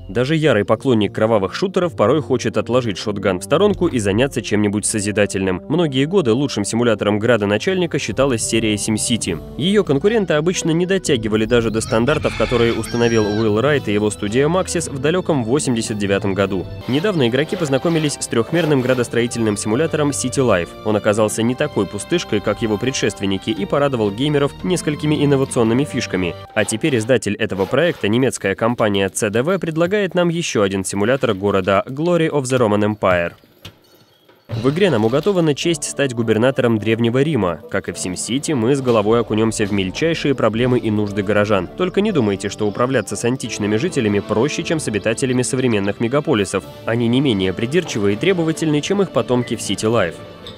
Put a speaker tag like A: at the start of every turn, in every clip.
A: Даже ярый поклонник кровавых шутеров порой хочет отложить шотган в сторонку и заняться чем-нибудь созидательным. Многие годы лучшим симулятором градоначальника считалась серия SimCity. Ее конкуренты обычно не дотягивали даже до стандартов, которые установил Уилл Райт и его студия Maxis в далеком 1989 году. Недавно игроки познакомились с трехмерным градостроительным симулятором City Life. Он оказался не такой пустышкой, как его предшественники, и порадовал геймеров несколькими инновационными фишками. А теперь издатель этого проекта, немецкая компания CDW, предлагает нам еще один симулятор города Glory of the Roman Empire. В игре нам уготована честь стать губернатором Древнего Рима. Как и в SimCity, мы с головой окунемся в мельчайшие проблемы и нужды горожан. Только не думайте, что управляться с античными жителями проще, чем с обитателями современных мегаполисов. Они не менее придирчивы и требовательны, чем их потомки в City Life.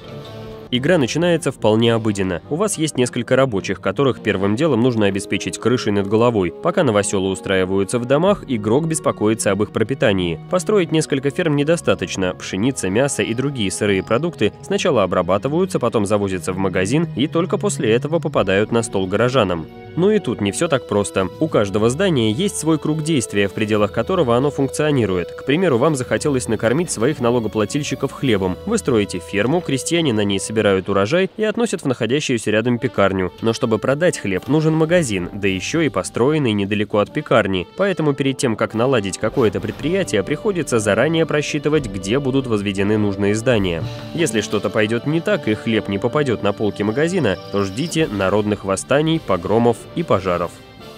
A: Игра начинается вполне обыденно. У вас есть несколько рабочих, которых первым делом нужно обеспечить крышей над головой. Пока новоселы устраиваются в домах, игрок беспокоится об их пропитании. Построить несколько ферм недостаточно. Пшеница, мясо и другие сырые продукты сначала обрабатываются, потом завозятся в магазин и только после этого попадают на стол горожанам. Но и тут не все так просто. У каждого здания есть свой круг действия, в пределах которого оно функционирует. К примеру, вам захотелось накормить своих налогоплательщиков хлебом. Вы строите ферму, крестьяне на ней собирают урожай и относят в находящуюся рядом пекарню. Но чтобы продать хлеб, нужен магазин, да еще и построенный недалеко от пекарни. Поэтому перед тем, как наладить какое-то предприятие, приходится заранее просчитывать, где будут возведены нужные здания. Если что-то пойдет не так и хлеб не попадет на полки магазина, то ждите народных восстаний, погромов и пожаров.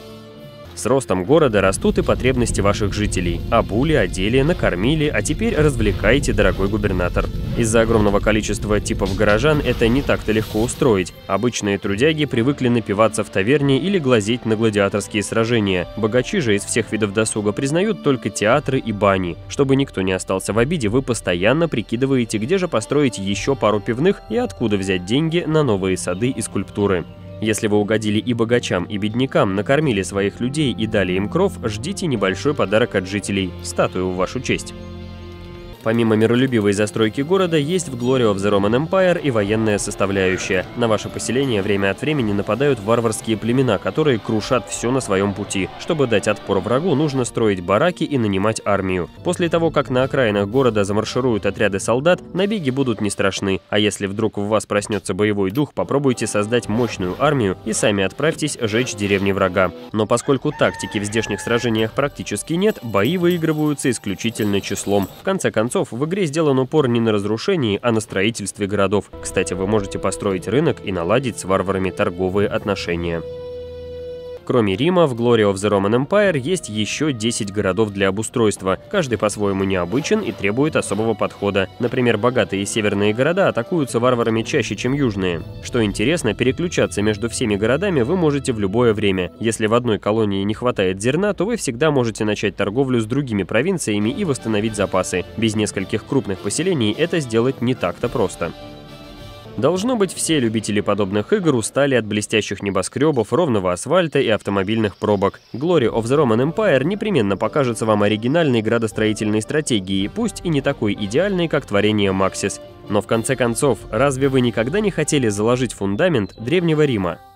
A: С ростом города растут и потребности ваших жителей. Обули, одели, накормили, а теперь развлекайте, дорогой губернатор. Из-за огромного количества типов горожан это не так-то легко устроить. Обычные трудяги привыкли напиваться в таверне или глазеть на гладиаторские сражения. Богачи же из всех видов досуга признают только театры и бани. Чтобы никто не остался в обиде, вы постоянно прикидываете, где же построить еще пару пивных и откуда взять деньги на новые сады и скульптуры. Если вы угодили и богачам, и беднякам, накормили своих людей и дали им кров, ждите небольшой подарок от жителей – статую в вашу честь. Помимо миролюбивой застройки города, есть в Glory of the Roman Empire и военная составляющая. На ваше поселение время от времени нападают варварские племена, которые крушат все на своем пути. Чтобы дать отпор врагу, нужно строить бараки и нанимать армию. После того, как на окраинах города замаршируют отряды солдат, набеги будут не страшны. А если вдруг в вас проснется боевой дух, попробуйте создать мощную армию и сами отправьтесь жечь деревни врага. Но поскольку тактики в здешних сражениях практически нет, бои выигрываются исключительно числом. В конце концов, в игре сделан упор не на разрушении, а на строительстве городов. Кстати, вы можете построить рынок и наладить с варварами торговые отношения. Кроме Рима, в Glory of the Roman Empire есть еще 10 городов для обустройства. Каждый по-своему необычен и требует особого подхода. Например, богатые северные города атакуются варварами чаще, чем южные. Что интересно, переключаться между всеми городами вы можете в любое время. Если в одной колонии не хватает зерна, то вы всегда можете начать торговлю с другими провинциями и восстановить запасы. Без нескольких крупных поселений это сделать не так-то просто. Должно быть, все любители подобных игр устали от блестящих небоскребов, ровного асфальта и автомобильных пробок. Glory of the Roman Empire непременно покажется вам оригинальной градостроительной стратегией, пусть и не такой идеальной, как творение Maxis. Но в конце концов, разве вы никогда не хотели заложить фундамент Древнего Рима?